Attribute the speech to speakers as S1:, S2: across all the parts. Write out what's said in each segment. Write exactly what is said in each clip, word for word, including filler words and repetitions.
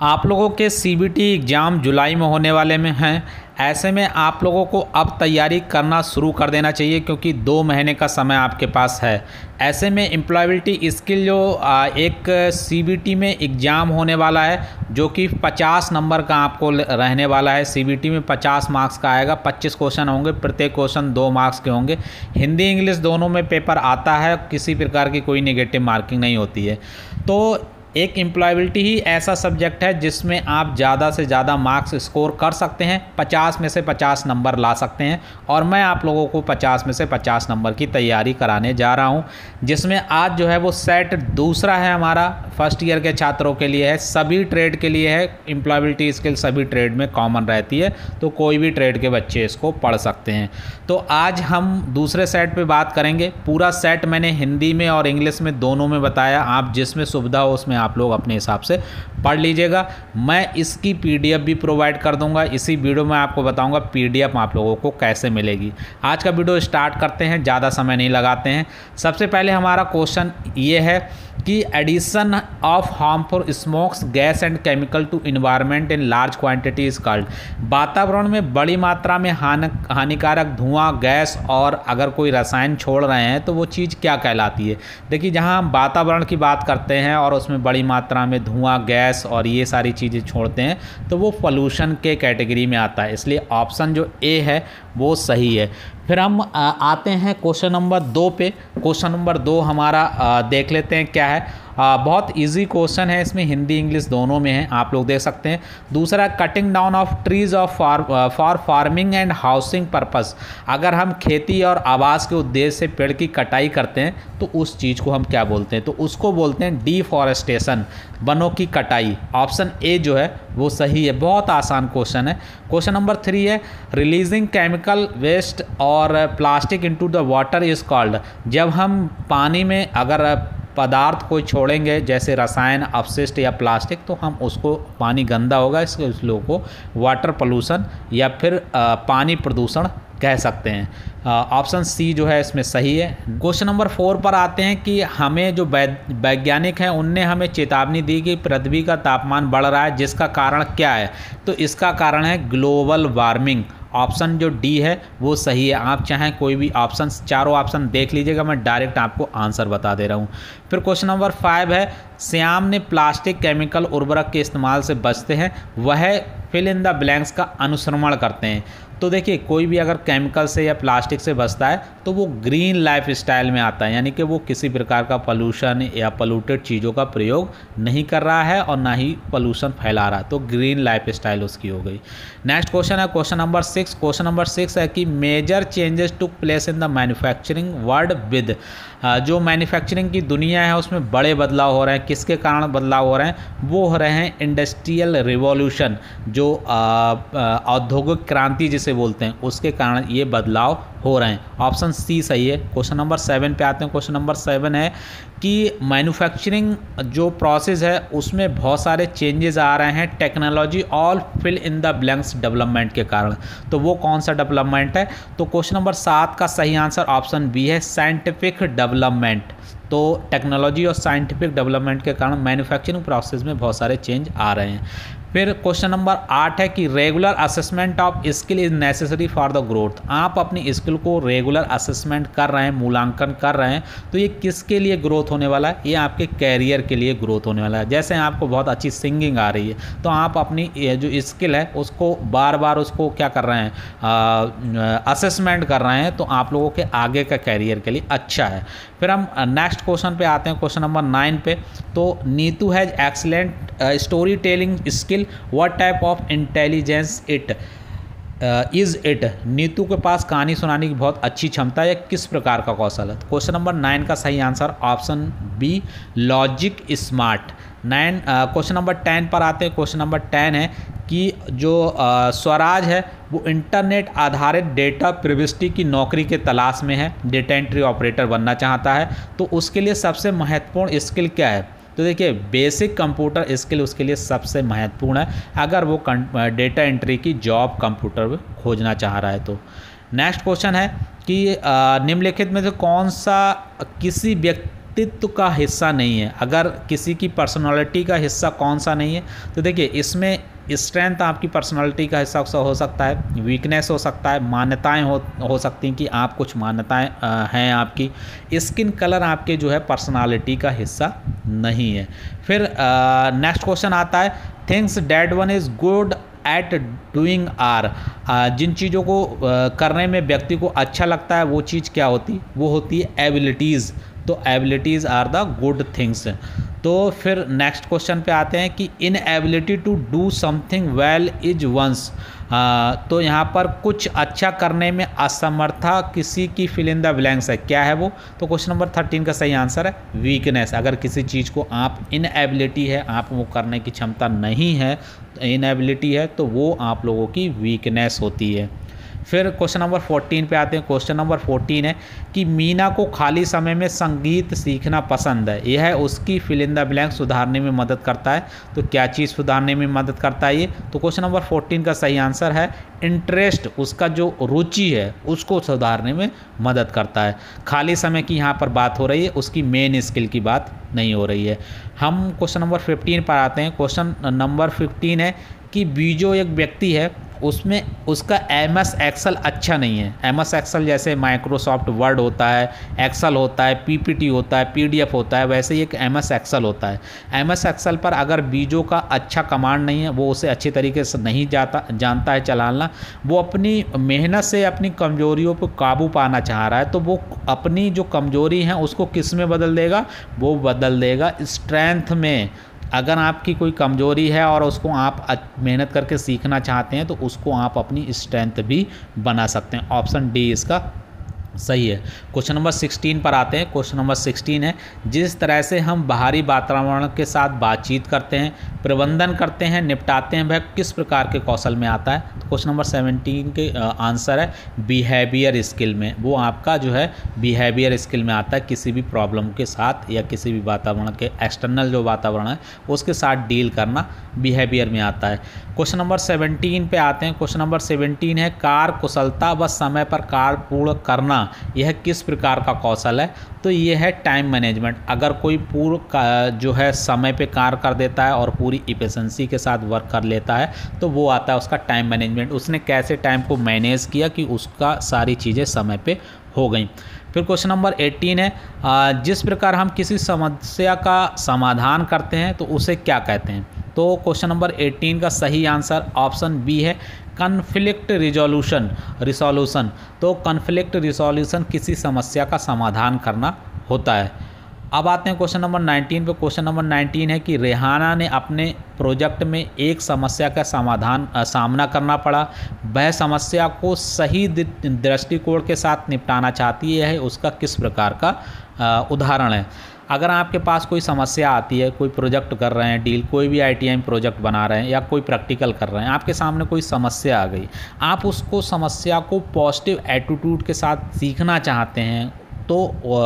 S1: आप लोगों के सीबीटी एग्ज़ाम जुलाई में होने वाले में हैं। ऐसे में आप लोगों को अब तैयारी करना शुरू कर देना चाहिए क्योंकि दो महीने का समय आपके पास है। ऐसे में एम्प्लॉयबिलिटी स्किल जो आ, एक सीबीटी में एग्ज़ाम होने वाला है जो कि पचास नंबर का आपको रहने वाला है। सीबीटी में पचास मार्क्स का आएगा, पच्चीस क्वेश्चन होंगे, प्रत्येक क्वेश्चन दो मार्क्स के होंगे। हिंदी इंग्लिश दोनों में पेपर आता है, किसी प्रकार की कोई नेगेटिव मार्किंग नहीं होती है। तो एक एम्प्लॉयबिलिटी ही ऐसा सब्जेक्ट है जिसमें आप ज़्यादा से ज़्यादा मार्क्स स्कोर कर सकते हैं, पचास में से पचास नंबर ला सकते हैं। और मैं आप लोगों को पचास में से पचास नंबर की तैयारी कराने जा रहा हूं, जिसमें आज जो है वो सेट दूसरा है हमारा, फर्स्ट ईयर के छात्रों के लिए है, सभी ट्रेड के लिए है। एम्प्लॉयबिलिटी स्किल सभी ट्रेड में कॉमन रहती है, तो कोई भी ट्रेड के बच्चे इसको पढ़ सकते हैं। तो आज हम दूसरे सेट पर बात करेंगे। पूरा सेट मैंने हिंदी में और इंग्लिश में दोनों में बताया, आप जिसमें सुविधा हो उसमें आप लोग अपने हिसाब से पढ़ लीजिएगा। मैं इसकी पीडीएफ भी प्रोवाइड कर दूंगा, इसी वीडियो में आपको बताऊंगा पीडीएफ आप लोगों को कैसे मिलेगी। आज का वीडियो स्टार्ट करते हैं, ज़्यादा समय नहीं लगाते हैं। सबसे पहले हमारा क्वेश्चन ये है कि addition of harmful smokes gas and chemical to environment in large quantity is called. वातावरण में बड़ी मात्रा में हानि हानिकारक धुआं, गैस और अगर कोई रसायन छोड़ रहे हैं तो वो चीज़ क्या कहलाती है। देखिए, जहां हम वातावरण की बात करते हैं और उसमें बड़ी मात्रा में धुआं, गैस और ये सारी चीज़ें छोड़ते हैं तो वो पोल्यूशन के कैटेगरी में आता है, इसलिए ऑप्शन जो ए है वो सही है। फिर हम आते हैं क्वेश्चन नंबर दो पे। क्वेश्चन नंबर दो हमारा देख लेते हैं क्या है। आ, बहुत इजी क्वेश्चन है, इसमें हिंदी इंग्लिश दोनों में है, आप लोग देख सकते हैं। दूसरा, cutting down of trees of for for farming and housing purpose. अगर हम खेती और आवास के उद्देश्य से पेड़ की कटाई करते हैं तो उस चीज़ को हम क्या बोलते हैं, तो उसको बोलते हैं डिफॉरेस्टेशन, वनों की कटाई। ऑप्शन ए जो है वो सही है, बहुत आसान क्वेश्चन है। क्वेश्चन नंबर थ्री है, रिलीजिंग केमिकल वेस्ट और plastic into the water is called. जब हम पानी में अगर पदार्थ कोई छोड़ेंगे जैसे रसायन, अपशिष्ट या प्लास्टिक, तो हम उसको, पानी गंदा होगा, इसके उस लोगों को वाटर पोल्यूशन या फिर आ, पानी प्रदूषण कह सकते हैं। ऑप्शन सी जो है इसमें सही है। क्वेश्चन नंबर फोर पर आते हैं कि हमें जो वैज्ञानिक हैं उनने हमें चेतावनी दी कि पृथ्वी का तापमान बढ़ रहा है, जिसका कारण क्या है, तो इसका कारण है ग्लोबल वार्मिंग। ऑप्शन जो डी है वो सही है। आप चाहें कोई भी ऑप्शन, चारों ऑप्शन देख लीजिएगा, मैं डायरेक्ट आपको आंसर बता दे रहा हूँ। फिर क्वेश्चन नंबर फाइव है, श्याम ने प्लास्टिक केमिकल उर्वरक के इस्तेमाल से बचते हैं, वह फिल इन द ब्लैंक्स का अनुसरण करते हैं। तो देखिए, कोई भी अगर केमिकल से या प्लास्टिक से बचता है तो वो ग्रीन लाइफ स्टाइल में आता है, यानी कि वो किसी प्रकार का पोल्यूशन या पोल्यूटेड चीज़ों का प्रयोग नहीं कर रहा है और ना ही पोल्यूशन फैला रहा है, तो ग्रीन लाइफ स्टाइल उसकी हो गई। नेक्स्ट क्वेश्चन है question number six. Question number six है कि major changes took place in the manufacturing world with. जो मैन्युफैक्चरिंग की दुनिया है उसमें बड़े बदलाव हो रहे हैं, किसके कारण बदलाव हो रहे हैं, वो हो रहे हैं इंडस्ट्रियल रिवॉल्यूशन, जो औद्योगिक क्रांति जिसे बोलते हैं, उसके कारण ये बदलाव हो रहे हैं। ऑप्शन सी सही है। क्वेश्चन नंबर सेवन पे आते हैं। क्वेश्चन नंबर सेवन है कि मैन्युफैक्चरिंग जो प्रोसेस है उसमें बहुत सारे चेंजेस आ रहे हैं, technology all fill in the blanks development के कारण। तो वो कौन सा डेवलपमेंट है, तो क्वेश्चन नंबर सात का सही आंसर ऑप्शन बी है, साइंटिफिक डेवलपमेंट। तो टेक्नोलॉजी और साइंटिफिक डेवलपमेंट के कारण मैन्युफैक्चरिंग प्रोसेस में बहुत सारे चेंज आ रहे हैं। फिर क्वेश्चन नंबर आठ है कि regular assessment of skill is necessary for the growth. आप अपनी स्किल को रेगुलर असेसमेंट कर रहे हैं, मूल्यांकन कर रहे हैं, तो ये किसके लिए ग्रोथ होने वाला है, ये आपके कैरियर के लिए ग्रोथ होने वाला है। जैसे आपको बहुत अच्छी सिंगिंग आ रही है तो आप अपनी जो स्किल है उसको बार बार उसको क्या कर रहे हैं, असेसमेंट कर रहे हैं, तो आप लोगों के आगे का कैरियर के लिए अच्छा है। फिर हम नेक्स्ट क्वेश्चन पे आते हैं, क्वेश्चन नंबर नाइन पे। तो Neetu has excellent story telling skill, what type of intelligence it is it. Neetu के पास कहानी सुनाने की बहुत अच्छी क्षमता है, किस प्रकार का कौशल है। क्वेश्चन नंबर नाइन का सही answer option B, logic smart. Nine question number ten पर आते हैं। क्वेश्चन नंबर टेन है कि जो आ, स्वराज है वो इंटरनेट आधारित डेटा प्रिविस्टी की नौकरी के तलाश में है, डेटा एंट्री ऑपरेटर बनना चाहता है, तो उसके लिए सबसे महत्वपूर्ण स्किल क्या है, तो देखिए बेसिक कंप्यूटर स्किल उसके लिए सबसे महत्वपूर्ण है अगर वो डेटा एंट्री की जॉब कंप्यूटर में खोजना चाह रहा है तो। नेक्स्ट क्वेश्चन है कि निम्नलिखित में से कौन सा किसी व्यक्ति व्यक्तित्व का हिस्सा नहीं है। अगर किसी की पर्सनालिटी का हिस्सा कौन सा नहीं है, तो देखिए इसमें स्ट्रेंथ आपकी पर्सनालिटी का हिस्सा हो सकता है, वीकनेस हो सकता है, मान्यताएं हो हो सकती हैं कि आप कुछ मान्यताएं हैं आपकी। स्किन कलर आपके जो है पर्सनालिटी का हिस्सा नहीं है। फिर नेक्स्ट क्वेश्चन आता है, things that one is good at doing are, जिन चीज़ों को uh, करने में व्यक्ति को अच्छा लगता है वो चीज़ क्या होती, वो होती है एबिलिटीज़। तो abilities are the good things. तो फिर नेक्स्ट क्वेश्चन पे आते हैं कि in ability to do something well is once, तो यहाँ पर कुछ अच्छा करने में असमर्था किसी की फिल इन द ब्लैंक्स है, क्या है वो? तो क्वेश्चन नंबर थर्टीन का सही आंसर है वीकनेस। अगर किसी चीज़ को आप इन एबिलिटी है, आप वो करने की क्षमता नहीं है, इन एबिलिटी है, तो वो आप लोगों की वीकनेस होती है। फिर क्वेश्चन नंबर फोर्टीन पे आते हैं। क्वेश्चन नंबर फोर्टीन है कि मीना को खाली समय में संगीत सीखना पसंद है, यह उसकी फिल इन द ब्लैंक सुधारने में मदद करता है। तो क्या चीज़ सुधारने में मदद करता है ये? तो क्वेश्चन नंबर फोर्टीन का सही आंसर है इंटरेस्ट, उसका जो रुचि है उसको सुधारने में मदद करता है। खाली समय की यहाँ पर बात हो रही है, उसकी मेन स्किल की बात नहीं हो रही है। हम क्वेश्चन नंबर फिफ्टीन पर आते हैं। क्वेश्चन नंबर फिफ्टीन है कि बीजो एक व्यक्ति है, उसमें उसका एम एस एक्सेल अच्छा नहीं है। एम एस एक्सेल जैसे माइक्रोसॉफ्ट वर्ड होता है, एक्सेल होता है, पी पी टी होता है, पी डी एफ होता है, वैसे ही एक एम एस एक्सेल होता है। एम एस एक्सेल पर अगर बीजो का अच्छा कमांड नहीं है, वो उसे अच्छी तरीके से नहीं जाता जानता है चलाना, वो अपनी मेहनत से अपनी कमजोरियों पर काबू पाना चाह रहा है, तो वो अपनी जो कमजोरी है उसको किस में बदल देगा? वो बदल देगा स्ट्रेंथ में। अगर आपकी कोई कमजोरी है और उसको आप मेहनत करके सीखना चाहते हैं, तो उसको आप अपनी स्ट्रेंथ भी बना सकते हैं। ऑप्शन डी इसका सही है। क्वेश्चन नंबर सिक्सटीन पर आते हैं। क्वेश्चन नंबर सिक्सटीन है, जिस तरह से हम बाहरी वातावरण के साथ बातचीत करते हैं, प्रबंधन करते हैं, निपटाते हैं, वह किस प्रकार के कौशल में आता है? तो क्वेश्चन नंबर सेवनटीन के आंसर है बिहेवियर स्किल में। वो आपका जो है बिहेवियर स्किल में आता है, किसी भी प्रॉब्लम के साथ या किसी भी वातावरण के एक्सटर्नल जो वातावरण है उसके साथ डील करना बिहेवियर में आता है। क्वेश्चन नंबर सेवनटीन पे आते हैं। क्वेश्चन नंबर सेवनटीन है, कार्य कुशलता व समय पर कार्य पूर्ण करना, यह किस प्रकार का कौशल है? तो ये है टाइम मैनेजमेंट। अगर कोई पूर्ण का जो है समय पे कार्य कर देता है और पूरी इफिशिएंसी के साथ वर्क कर लेता है, तो वो आता है उसका टाइम मैनेजमेंट। उसने कैसे टाइम को मैनेज किया कि उसका सारी चीज़ें समय पे हो गई। फिर क्वेश्चन नंबर एटीन है, जिस प्रकार हम किसी समस्या का समाधान करते हैं तो उसे क्या कहते हैं? तो क्वेश्चन नंबर एटीन का सही आंसर ऑप्शन बी है कन्फ्लिक्ट रिजोल्यूशन रिसोल्यूशन। तो कन्फ्लिक्ट रिसोल्यूशन किसी समस्या का समाधान करना होता है। अब आते हैं क्वेश्चन नंबर नाइनटीन पे। क्वेश्चन नंबर नाइनटीन है कि रेहाना ने अपने प्रोजेक्ट में एक समस्या का समाधान सामना करना पड़ा, वह समस्या को सही दृष्टिकोण के साथ निपटाना चाहती है, उसका किस प्रकार का उदाहरण है? अगर आपके पास कोई समस्या आती है, कोई प्रोजेक्ट कर रहे हैं डील, कोई भी आई टी आई प्रोजेक्ट बना रहे हैं या कोई प्रैक्टिकल कर रहे हैं, आपके सामने कोई समस्या आ गई, आप उसको समस्या को पॉजिटिव एटीट्यूड के साथ सीखना चाहते हैं, तो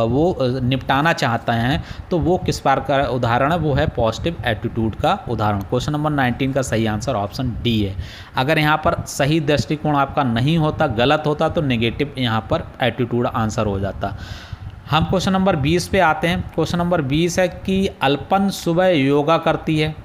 S1: वो निपटाना चाहते हैं, तो वो किस बार का उदाहरण है? वो है पॉजिटिव एटीट्यूड का उदाहरण। क्वेश्चन नंबर नाइनटीन का सही आंसर ऑप्शन डी है। अगर यहाँ पर सही दृष्टिकोण आपका नहीं होता, गलत होता, तो नेगेटिव यहाँ पर एटीट्यूड आंसर हो जाता। हम क्वेश्चन नंबर बीस पे आते हैं। क्वेश्चन नंबर बीस है कि अल्पन सुबह योगा करती है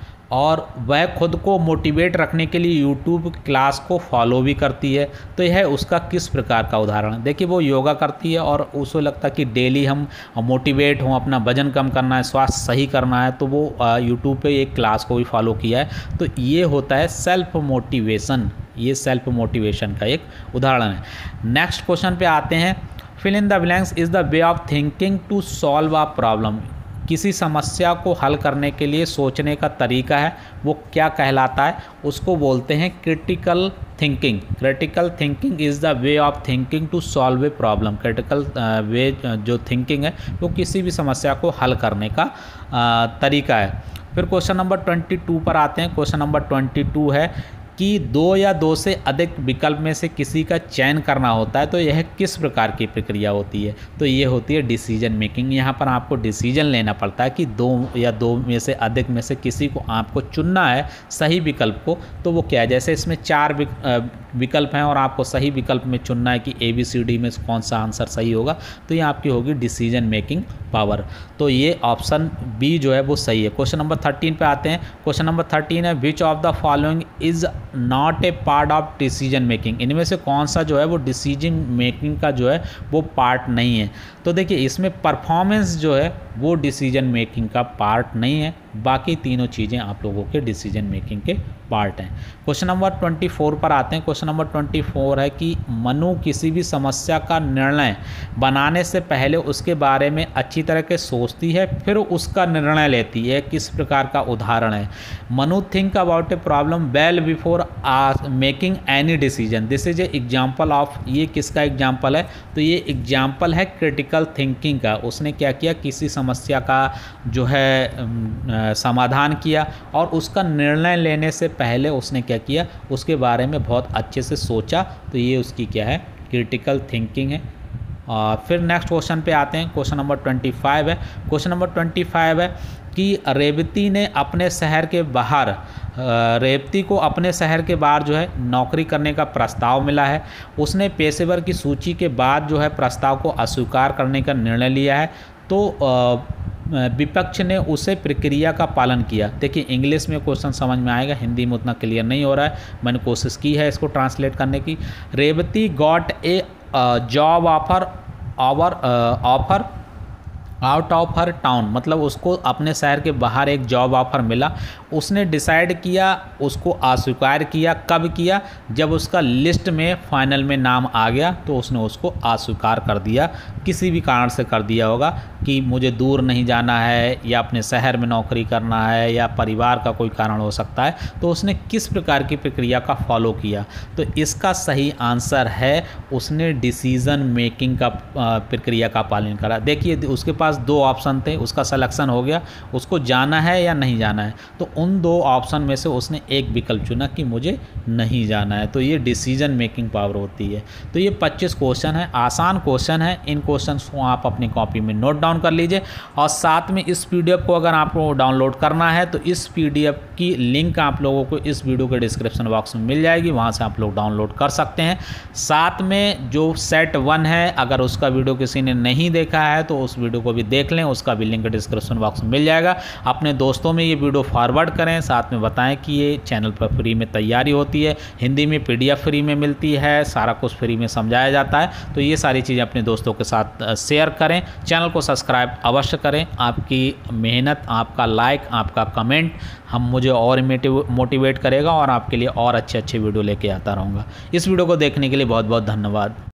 S1: और वह खुद को मोटिवेट रखने के लिए यूट्यूब क्लास को फॉलो भी करती है, तो यह उसका किस प्रकार का उदाहरण है? देखिए, वो योगा करती है और उसको लगता है कि डेली हम मोटिवेट हों, अपना वजन कम करना है, स्वास्थ्य सही करना है, तो वो यूट्यूब पे एक क्लास को भी फॉलो किया है। तो ये होता है सेल्फ मोटिवेशन, ये सेल्फ मोटिवेशन का एक उदाहरण है। नेक्स्ट क्वेश्चन पे आते हैं। Fill in the blanks is the way of thinking to solve a problem. किसी समस्या को हल करने के लिए सोचने का तरीका है, वो क्या कहलाता है? उसको बोलते हैं critical thinking. Critical thinking is the way of thinking to solve a problem. Critical way जो थिंकिंग है वो किसी भी समस्या को हल करने का uh, तरीका है। फिर क्वेश्चन नंबर ट्वेंटी टू पर आते हैं। क्वेश्चन नंबर ट्वेंटी टू है कि दो या दो से अधिक विकल्प में से किसी का चयन करना होता है, तो यह किस प्रकार की प्रक्रिया होती है? तो ये होती है डिसीजन मेकिंग। यहाँ पर आपको डिसीजन लेना पड़ता है कि दो या दो में से अधिक में से किसी को आपको चुनना है सही विकल्प को, तो वो क्या है? जैसे इसमें चार विकल्प हैं और आपको सही विकल्प में चुनना है कि ए बी सी डी में कौन सा आंसर सही होगा, तो ये आपकी होगी डिसीजन मेकिंग पावर। तो ये ऑप्शन बी जो है वो सही है। क्वेश्चन नंबर थर्टीन पे आते हैं। क्वेश्चन नंबर थर्टीन है which of the following is not a part of decision making. इनमें से कौन सा जो है वो डिसीजन मेकिंग का जो है वो पार्ट नहीं है। तो देखिए इसमें परफॉर्मेंस जो है वो डिसीजन मेकिंग का पार्ट नहीं है, बाकी तीनों चीज़ें आप लोगों के डिसीजन मेकिंग के पार्ट हैं। क्वेश्चन नंबर चौबीस पर आते हैं। क्वेश्चन नंबर चौबीस है कि मनु किसी भी समस्या का निर्णय बनाने से पहले उसके बारे में अच्छी तरह के सोचती है फिर उसका निर्णय लेती है। किस प्रकार का उदाहरण है? Manu think about a problem well before making any decision. This is a example of, ये किसका एग्जाम्पल है? तो ये एग्जाम्पल है क्रिटिकल थिंकिंग का। उसने क्या किया, किसी समस्या का जो है समाधान किया और उसका निर्णय लेने से पहले उसने क्या किया, उसके बारे में बहुत अच्छे से सोचा। तो ये उसकी क्या है, क्रिटिकल थिंकिंग है। और फिर नेक्स्ट क्वेश्चन पे आते हैं। क्वेश्चन नंबर पच्चीस है। क्वेश्चन नंबर पच्चीस है कि रेवती ने अपने शहर के बाहर रेवती को अपने शहर के बाहर जो है नौकरी करने का प्रस्ताव मिला है। उसने पेशेवर की सूची के बाद जो है प्रस्ताव को अस्वीकार करने का निर्णय लिया है। तो विपक्ष ने उसे प्रक्रिया का पालन किया। देखिए इंग्लिश में क्वेश्चन समझ में आएगा, हिंदी में उतना क्लियर नहीं हो रहा है, मैंने कोशिश की है इसको ट्रांसलेट करने की। Revathi got a job offer our offer out of her town, मतलब उसको अपने शहर के बाहर एक जॉब ऑफर मिला। उसने डिसाइड किया, उसको अस्वीकार किया। कब किया? जब उसका लिस्ट में फाइनल में नाम आ गया तो उसने उसको अस्वीकार कर दिया। किसी भी कारण से कर दिया होगा कि मुझे दूर नहीं जाना है या अपने शहर में नौकरी करना है या परिवार का कोई कारण हो सकता है। तो उसने किस प्रकार की प्रक्रिया का फॉलो किया? तो इसका सही आंसर है उसने डिसीज़न मेकिंग का प्रक्रिया का पालन करा। देखिए उसके पास दो ऑप्शन थे, उसका सिलेक्शन हो गया, उसको जाना है या नहीं जाना है। तो उन दो ऑप्शन में से उसने एक विकल्प चुना कि मुझे नहीं जाना है। तो ये डिसीजन मेकिंग पावर होती है। तो ये पच्चीस क्वेश्चन है, आसान क्वेश्चन है। इन क्वेश्चन को आप अपनी कॉपी में नोट डाउन कर लीजिए और साथ में इस पीडीएफ को अगर आपको डाउनलोड करना है तो इस पीडीएफ की लिंक आप लोगों को इस वीडियो के डिस्क्रिप्शन बॉक्स में मिल जाएगी, वहाँ से आप लोग डाउनलोड कर सकते हैं। साथ में जो सेट वन है, अगर उसका वीडियो किसी ने नहीं देखा है तो उस वीडियो को भी देख लें, उसका भी लिंक डिस्क्रिप्शन बॉक्स में मिल जाएगा। अपने दोस्तों में ये वीडियो फॉरवर्ड करें, साथ में बताएं कि ये चैनल पर फ्री में तैयारी होती है, हिंदी में पीडीएफ फ्री में मिलती है, सारा कुछ फ्री में समझाया जाता है। तो ये सारी चीज़ें अपने दोस्तों के साथ शेयर करें, चैनल को सब्सक्राइब अवश्य करें। आपकी मेहनत, आपका लाइक, आपका कमेंट हम मुझे और मोटिवेट करेगा और आपके लिए और अच्छे अच्छे वीडियो लेके आता रहूँगा। इस वीडियो को देखने के लिए बहुत बहुत धन्यवाद।